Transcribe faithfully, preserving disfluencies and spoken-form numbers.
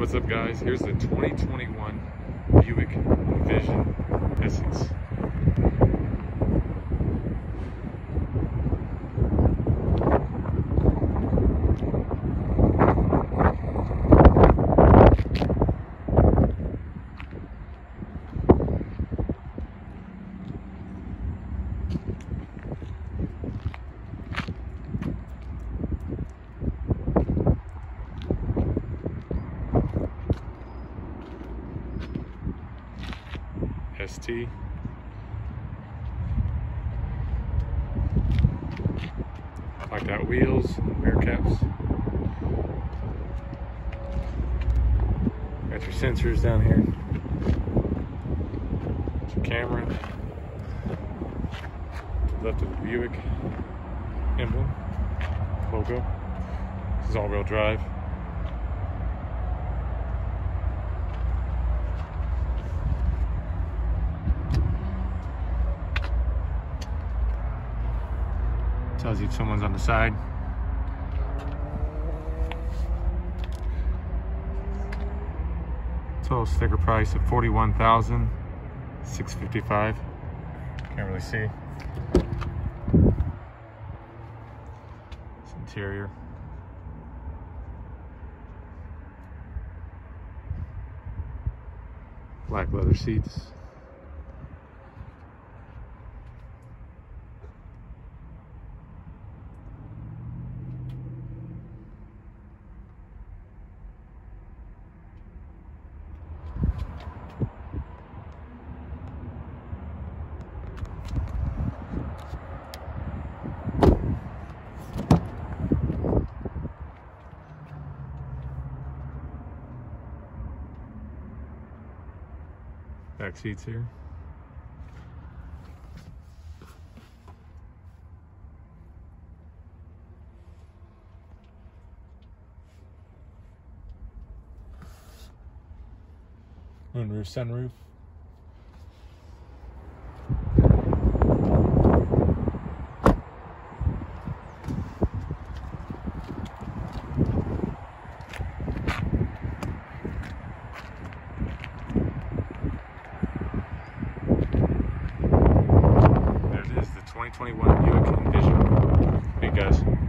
What's up, guys? Here's the twenty twenty-one Buick Envision Essence. S T. Blacked out wheels, rear caps. Got your sensors down here. Got your camera. Left of the Buick emblem, logo. This is all-wheel drive. Tells you if someone's on the side. Total sticker price of forty-one thousand six hundred fifty-five dollars. Can't really see. This interior. Black leather seats. Back seats here. Moonroof, sunroof. twenty twenty-one Buick Envision. Hey guys.